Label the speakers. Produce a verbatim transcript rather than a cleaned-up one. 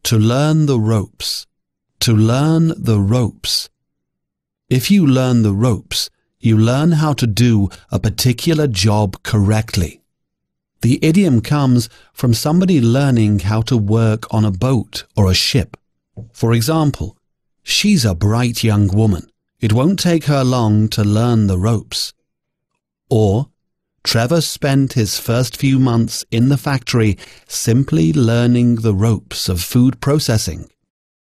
Speaker 1: To learn the ropes. To learn the ropes. If you learn the ropes, you learn how to do a particular job correctly. The idiom comes from somebody learning how to work on a boat or a ship. For example, she's a bright young woman. It won't take her long to learn the ropes. Or, Trevor spent his first few months in the factory simply learning the ropes of food processing.